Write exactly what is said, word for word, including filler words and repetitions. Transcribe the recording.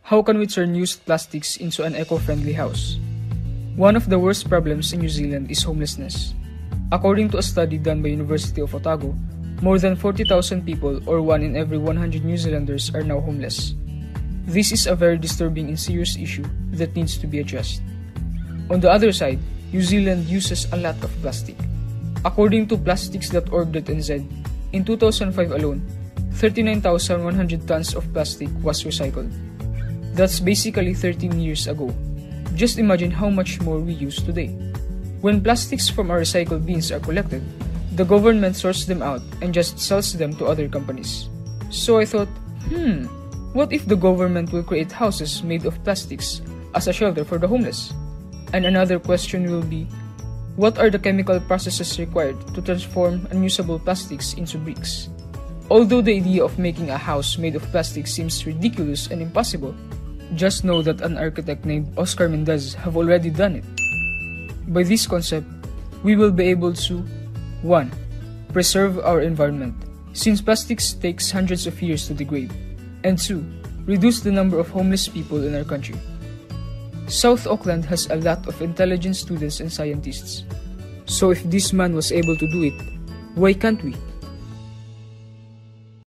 How can we turn used plastics into an eco-friendly house? One of the worst problems in New Zealand is homelessness. According to a study done by University of Otago, more than forty thousand people, or one in every one hundred New Zealanders, are now homeless. This is a very disturbing and serious issue that needs to be addressed. On the other side, New Zealand uses a lot of plastic. According to plastics dot org dot n z, in two thousand five alone, thirty-nine thousand one hundred tons of plastic was recycled. That's basically thirteen years ago. Just imagine how much more we use today. When plastics from our recycled bins are collected, the government sorts them out and just sells them to other companies. So I thought, hmm, what if the government will create houses made of plastics as a shelter for the homeless? And another question will be, what are the chemical processes required to transform unusable plastics into bricks? Although the idea of making a house made of plastic seems ridiculous and impossible, just know that an architect named Oscar Mendez have already done it. By this concept, we will be able to one. Preserve our environment, since plastics takes hundreds of years to degrade, and two. Reduce the number of homeless people in our country. South Auckland has a lot of intelligent students and scientists. So if this man was able to do it, why can't we?